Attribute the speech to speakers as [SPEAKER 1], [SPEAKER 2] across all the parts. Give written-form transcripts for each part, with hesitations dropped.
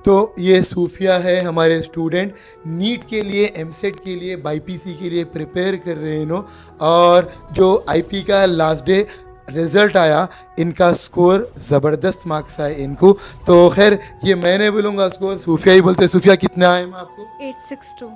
[SPEAKER 1] तो ये सूफिया है हमारे स्टूडेंट, नीट के लिए, एमसेट के लिए, बाईपीसी के लिए प्रिपेयर कर रहे हैं इन्हों। और जो आईपी का लास्ट डे रिज़ल्ट आया, इनका स्कोर ज़बरदस्त मार्क्स आए इनको। तो खैर ये मैं नहीं बोलूँगा स्कोर, सूफिया ही बोलते। सूफिया कितने आए मैं आपको?
[SPEAKER 2] 862।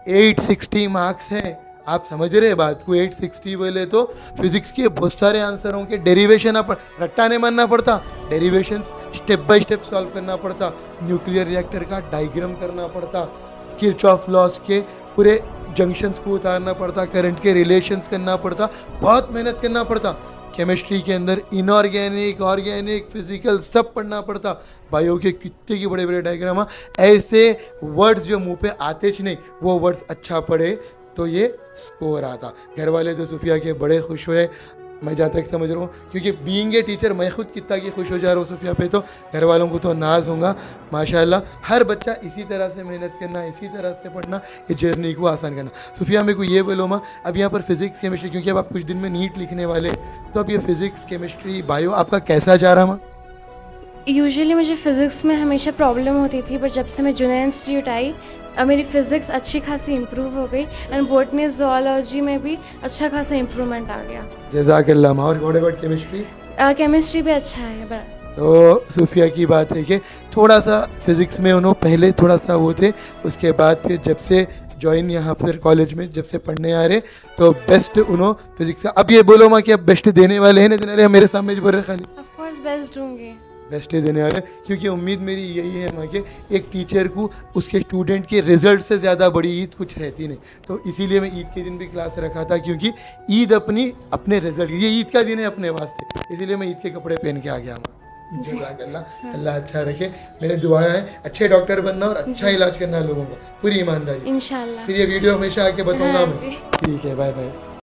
[SPEAKER 1] 860 मार्क्स हैं। आप समझ रहे बात को? 860 बोले तो फिजिक्स के बहुत सारे आंसरों के डेरिवेशन आप रट्टा नहीं मानना पड़ता, derivation step by step solve करना पड़ता, न्यूक्लियर रिएक्टर का डायग्राम करना पड़ता, किरचॉफ लॉस के पूरे जंक्शंस को उतारना पड़ता, करंट के रिलेशंस करना पड़ता, बहुत मेहनत करना पड़ता। केमिस्ट्री के अंदर इनऑर्गेनिक, ऑर्गेनिक, फिजिकल सब पढ़ना पड़ता। बायो के कितने के बड़े बड़े डायग्राम, ऐसे वर्ड्स जो मुंह पे आते च नहीं, वो वर्ड्स अच्छा पढ़े तो ये स्कोर आता। घर वाले तो सूफिया के बड़े खुश हुए, मैं जहाँ तक समझ रहा हूँ, क्योंकि बीइंग ए टीचर मैं खुद कितना की खुश हो जा रहा हूँ सूफिया पे, तो घर वालों को तो नाज होगा माशाल्लाह। हर बच्चा इसी तरह से मेहनत करना, इसी तरह से पढ़ना, ये जर्नी को आसान करना। सूफिया मेरे को ये बोलो माँ, अब यहाँ पर फिजिक्स केमिस्ट्री, क्योंकि अब आप कुछ दिन में नीट लिखने वाले, तो अब ये फिजिक्स केमिस्ट्री बायो आपका कैसा जा रहा माँ?
[SPEAKER 2] यूजुअली मुझे फ़िज़िक्स में हमेशा प्रॉब्लम होती थी, पर जब से मैं जुनैन इंस्टीट्यूट आई अब मेरी फ़िज़िक्स अच्छी खासी इम्प्रूव हो गई एंड बॉटनी ज़ूलॉजी में भी अच्छा खासा इम्प्रूवमेंट आ गया।
[SPEAKER 1] जज़ाकल्लाह। और व्हाट अबाउट केमिस्ट्री?
[SPEAKER 2] केमिस्ट्री भी अच्छा है बड़ा।
[SPEAKER 1] तो सूफिया की बात है कि थोड़ा सा फिज़िक्स में उन्होंने पहले थोड़ा सा वो थे, उसके बाद फिर जब से ज्वाइन यहाँ पर कॉलेज में जब से पढ़ने आ रहे तो बेस्ट उन्होंने फिज़िक्स का। अब ये बोलो माँ कि अब बेस्ट देने वाले हैं ना, देने वाले मेरे सामने बोल रहे खाली?
[SPEAKER 2] ऑफ कोर्स बेस्ट दूंगी,
[SPEAKER 1] बेस्ट देने वाले, क्योंकि उम्मीद मेरी यही है माँ के एक टीचर को उसके स्टूडेंट के रिजल्ट से ज़्यादा बड़ी ईद कुछ रहती नहीं। तो इसीलिए मैं ईद के दिन भी क्लास रखा था, क्योंकि ईद अपने रिजल्ट, ये ईद का दिन है अपने वास्ते, इसीलिए मैं ईद के कपड़े पहन के आ गया माँ। जज़ाकल्लाह, अल्लाह अच्छा रखे। मेरे दुआएं हैं अच्छे डॉक्टर बनना और अच्छा इलाज करना लोगों का, पूरी ईमानदारी
[SPEAKER 2] इंशाल्लाह।
[SPEAKER 1] फिर ये वीडियो हमेशा आके बताऊंगा
[SPEAKER 2] हाँ
[SPEAKER 1] मैं। ठीक है, बाय बाय।